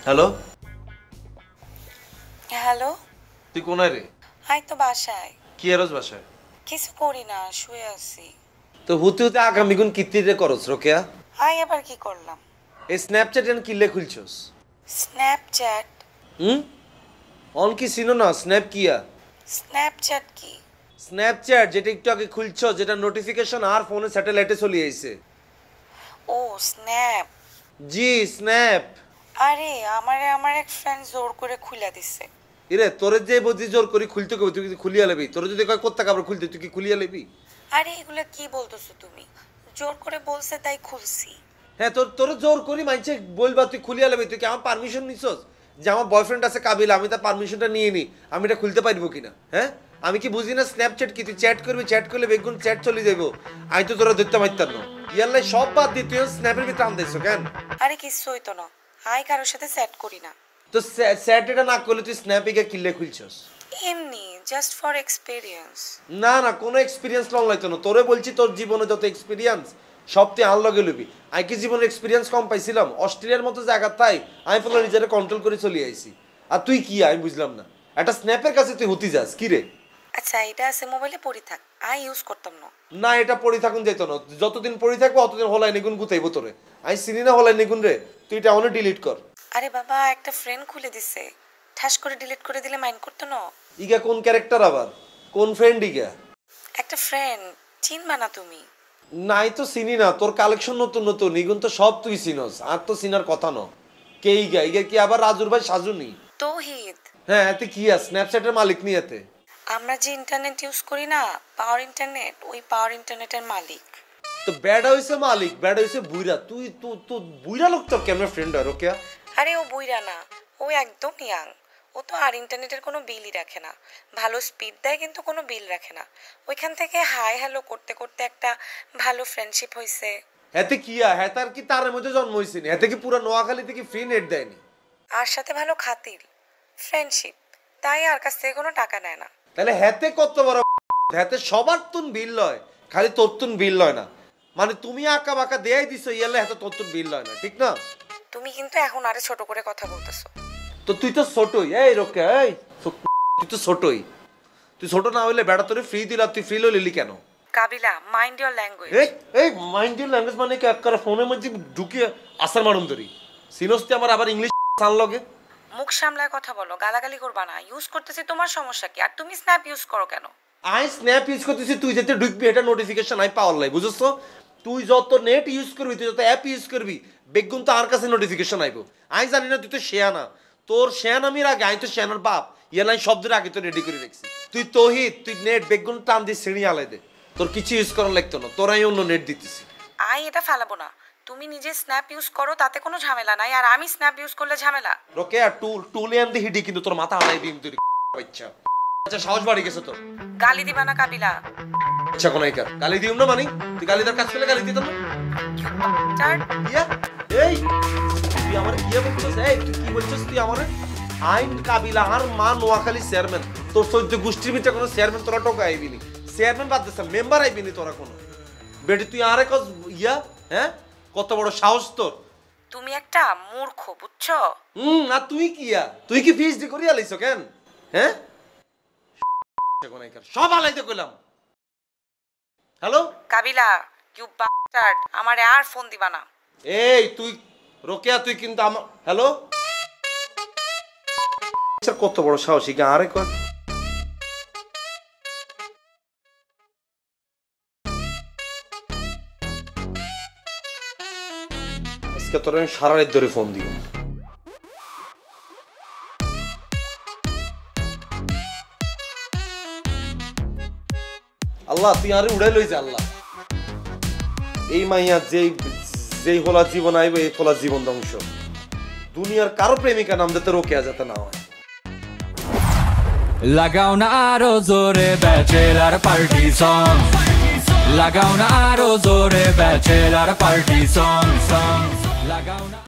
Hello, hello. তুই কোনায় রে? হাই তো বাসায়। কি এরস বাসায়? কিছু করি না, শুয়ে আছি। তো হুতে হুতে আগামী গুণ কিত্তিরে করস রোকেয়া? হাই আবার কি করলাম? এই স্ন্যাপচ্যাট এন কিল্লে খুলছস? স্ন্যাপচ্যাট? হুম? অন কি চিনো না স্ন্যাপ কিয়া? স্ন্যাপচ্যাট কি? স্ন্যাপচ্যাট যেটা একটু আগে খুলছ, যেটা নোটিফিকেশন আর ফোনে স্যাটেলাইটে চলে আইছে। ও স্ন্যাপ। জি স্ন্যাপ। আরে আমার এক ফ্রেন্ড জোর করে খুলে দিছে। ইরে তোরে যে বুঝি জোর করি খুলতে কবি, তুই কি খুলিয়া লেবি? তোর যদি কয় কোত্তা কাপড় খুলতে, তুই কি খুলিয়া লেবি? আরে এগুলা কি বলতেছো তুমি? জোর করে বলছে তাই খুলছি। হ্যাঁ, তোর জোর করি মানছে বলবা তুই খুলিয়া লেবি? তুই কি আমার পারমিশন নিছস যে আমার বয়ফ্রেন্ড আছে কাবিলা, আমি তার পারমিশনটা নিয়ে নি, আমি এটা খুলতে পারবো কিনা? হ্যাঁ, আমি কি বুঝি না স্ন্যাপচ্যাট কি? তুই চ্যাট করবি, চ্যাট করলে বেগুন চ্যাট চলে যাবো। আমি তো তোরা ধরতে পারতাম না। ইয়াল্লাই সব বাদ দিয়ে তুই স্ন্যাপের ভিতরে আন দিছো কেন? আরে কিছু হইতো না, হাই কারোর সাথে সেট করি না। তো স্যাট এটা না করলে তুই স্ন্যাপে গিয়ে কিল্লে খুলছস? এমনি জাস্ট ফর এক্সপেরিয়েন্স। না না, কোনো এক্সপিরিয়েন্স লং লাগতো না। তোরে বলছি তোর জীবনে যত এক্সপিরিয়েন্স সব তুই আনলগে লবি। আমি কি জীবনের এক্সপিরিয়েন্স কম পাইছিলাম? অস্ট্রেলিয়ার মতো জায়গা তাই আমি পুরো নিজের কন্ট্রোল করে চলে আইছি। আর তুই কি, আমি বুঝলাম না। একটা স্ন্যাপের কাছে তুই হতি যাস কি রে? আচ্ছা এটা আছে মোবাইলে পড়ি থাক, আই ইউজ করতাম না। না, এটা পড়ে থাকুন যেত না। যতদিন পড়ে থাকবো অতদিন হলাই নিগুন গুতাইবো তোরে। আমি চিনি না হলাই নিগুন রে। তুই এটা অনেক ডিলিট কর। আরে বাবা একটা ফ্রেন্ড খুলে দিছে, ঠাস করে ডিলিট করে দিলে মাইন্ড করতো না। ইগা কোন ক্যারেক্টার আবার? কোন ফ্রেন্ড ইগা? একটা ফ্রেন্ড চিনবা না তুমি? নাই তো চিনি না। তোর কালেকশন নতুন নতুন, ইগুন তো সব তুই চিনস, আর তো চিনার কথা ন। কে ইগা? ইগা কি আবার রাজুর ভাই সাজুনি? তৌহিদ। হ্যাঁ, এতে কি আছে? স্ন্যাপচ্যাটের মালিক নি এতে? আমরা যে ইন্টারনেট ইউজ করি না, পাওয়ার ইন্টারনেট, ওই পাওয়ার ইন্টারনেটের মালিক। তো ব্যাড হইছে মালিক, ব্যাড হইছে বুইরা। তুই তো বুইরা লোক তোর কেমন ফ্রেন্ড হয় রোকেয়া? আরে ও বুইরা না, ও একদম ইয়াং। ও তো আর ইন্টারনেটের কোনো বিলই রাখে না, ভালো স্পিড দেয় কিন্তু কোনো বিল রাখে না। ওইখান থেকে হাই হ্যালো করতে করতে একটা ভালো ফ্রেন্ডশিপ হয়েছে। এতে কি হ্যাঁ, তার কি তার মধ্যে জন্ম হয়েছে নি? এতে কি পুরো নোয়াখালী থেকে ফ্রি নেট দেয়নি? আর সাথে ভালো খাতির, ফ্রেন্ডশিপ, তাই আর কাছ থেকে কোনো টাকা নেয় না। তাহলে হেতে কত বড়? হেতে সবার তুন বিল লয়, খালি তোর তুন বিল লয় না। মানে তুমি আঁকা বাঁকা দেয়াই দিছো, ইয়ালে হেতে তোর তুন বিল লয় না, ঠিক না? তুমি কিন্তু এখন আরে ছোট করে কথা বলতেছো। তো তুই তো ছোটই। এই রোকেয়া, এই তুই তো ছোটই। তুই ছোট না হইলে বেড়া তোরে ফ্রি দিলা, তুই ফ্রি লইলি কেন? কাবিলা মাইন্ড ইওর ল্যাঙ্গুয়েজ। এই এই মাইন্ড ইউর ল্যাঙ্গুয়েজ মানে কি? একবার ফোনের মধ্যে ঢুকিয়ে আসার মারুম ধরি সিনস্তি আমার আবার ইংলিশ সান লগে। মুখ সামলায় কথা বলো, গালাগালি করবা না। ইউজ করতেছি, তোমার সমস্যা কি? আর তুমি স্ন্যাপ ইউজ করো কেন? আই স্ন্যাপ ইউজ করতেছি, তুই যেতে ঢুকবি এটা নোটিফিকেশন আই পাওয়ার লাই, বুঝছো? তুই যত নেট ইউজ করবি, তুই যত অ্যাপ ইউজ করবি, বেগুন তো আর কাছে নোটিফিকেশন আইব। আমি জানি না তুই তো শেয়ানা। তোর শেয়ানামির আগে আমি তো শেয়ানার বাপ। ইয়ালাই শব্দের আগে তো রেডি করে রাখছি। তুই তহিদ, তুই নেট বেগুন টান দিয়ে শ্রেণী আলাই দে। তোর কিছু ইউজ করার লাগতো না, তোরাই অন্য নেট দিতেছি। আই এটা ফেলাবো না। তুমি নিজে স্ন্যাপ ইউজ করো, তাতে কোনো ঝামেলা নাই। আর আমি স্ন্যাপ ইউজ করলে ঝামেলা। রোকে আর টুলে আনতে হিডি কিন্তু তোর মাথা হারাই দিম তুই। বাচ্চা আচ্ছা, সাহস বাড়ি গেছে তোর। গালি দিবা না কাবিলা। আচ্ছা কোন আইকার গালি দিউম না মানি? তুই গালি দার কাজ করলে গালি দিতাম না? স্টার্ট। ইয়া এই তুই আমার কি বলছিস? এই তুই কি বলছিস? তুই আমার আইন কাবিলা আর মা নোয়াখালী চেয়ারম্যান। তোর সহ্য গোষ্ঠীর ভিতরে কোনো চেয়ারম্যান তোরা টোকা আইবিনি। চেয়ারম্যান বাদ দিস, মেম্বার আইবিনি তোরা কোনো। বেটি তুই আরে কস ইয়া, হ্যাঁ কত বড় সাহস তোর? তুমি একটা মূর্খ, বুঝছো? না তুই কি ইয়া? তুই কি পিএইচডি করিয়া লাইছো কেন? হ্যাঁ সব আলাইতে কইলাম। হ্যালো কাবিলা ইউ বাস্টার্ড, আমারে আর ফোন দিবা না। এই তুই রোকেয়া, তুই কিন্তু আমার হ্যালো কত বড় সাহসী গা আরে কর। আজকে তোর আমি সারা রাত ধরে ফোন দিব। আল্লাহ তুই আরে উড়াই লইছে আল্লাহ। এই মাইয়া যেই হলা জীবন আইবে, এই হলা জীবন ধ্বংস। দুনিয়ার কারো প্রেমিকা নাম দিতে রোকেয়া যাতে না হয়। লাগাও না আরো জোরে ব্যাচেলার পার্টি সং, লাগাও না আরো জোরে ব্যাচেলার পার্টি সং, লাগাও না।